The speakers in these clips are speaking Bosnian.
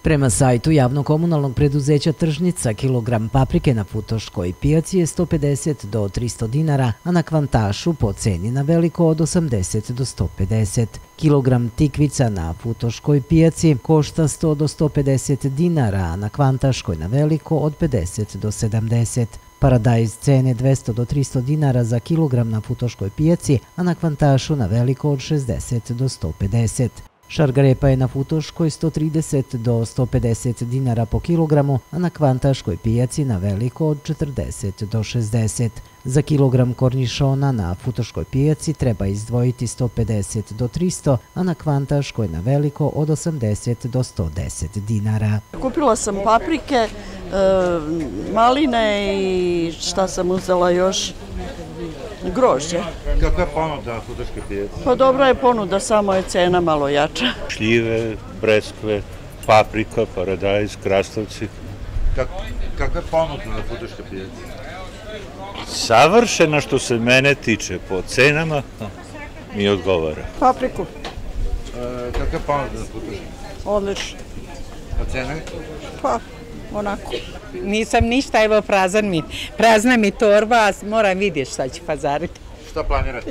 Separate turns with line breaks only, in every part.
Prema sajtu javno-komunalnog preduzeća Tržnica, kilogram paprike na Futoškoj pijaci je 150 do 300 dinara, a na Kvantašu po ceni na veliko od 80 do 150. Kilogram tikvica na Futoškoj pijaci košta 100 do 150 dinara, a na Kvantaškoj na veliko od 50 do 70. Paradajz cene 200 do 300 dinara za kilogram na Futoškoj pijaci, a na Kvantašu na veliko od 60 do 150. Šargarepa je na Futoškoj 130 do 150 dinara po kilogramu, a na Kvantaškoj pijaci na veliko od 40 do 60. Za kilogram kornišona na Futoškoj pijaci treba izdvojiti 150 do 300, a na Kvantaškoj na veliko od 80 do 110 dinara.
Kupila sam paprike, maline i šta sam uzela još? Grožđe.
Kakva je ponuda na Futoškoj pijaci?
Pa dobra je ponuda, samo je cena malo jača.
Šljive, breskve, paprika, paradajz, krastavci. Kakva je ponuda na Futoškoj pijaci? Savršena što se mene tiče, po cenama mi odgovara.
Papriku.
Kakva je ponuda na Futoškoj?
Odlično.
A cene?
Pa, onako.
Nisam ništa, evo prazna mi torba, moram vidjeti šta ću pazariti.
Šta planirate?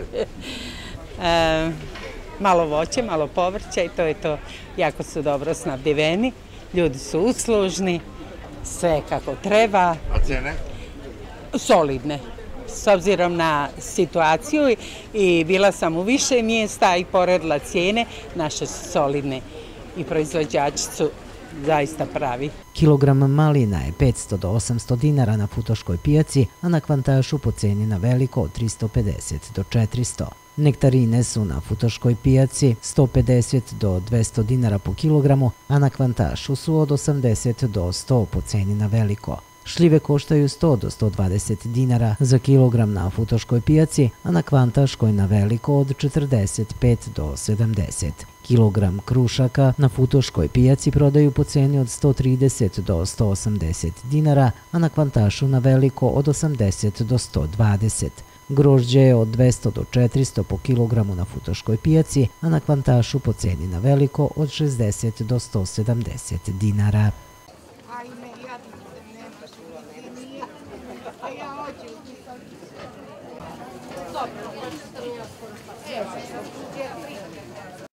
Malo voće, malo povrća i to je to. Jako su dobro snabdiveni, ljudi su uslužni, sve kako treba.
A cene?
Solidne, s obzirom na situaciju i bila sam u više mjesta i poredila cijene, naše su solidne i proizvođači su zaista pravi.
Kilogram malina je 500 do 800 dinara na Futoškoj pijaci, a na Kvantašu po ceni na veliko od 350 do 400. Nektarine su na Futoškoj pijaci 150 do 200 dinara po kilogramu, a na Kvantašu su od 80 do 100 po ceni na veliko. Šljive koštaju 100 do 120 dinara za kilogram na Futoškoj pijaci, a na Kvantaškoj na veliko od 45 do 70. Kilogram krušaka na Futoškoj pijaci prodaju po ceni od 130 do 180 dinara, a na Kvantašu na veliko od 80 do 120. Grožđe je od 200 do 400 po kilogramu na Futoškoj pijaci, a na Kvantašu po ceni na veliko od 60 do 170 dinara.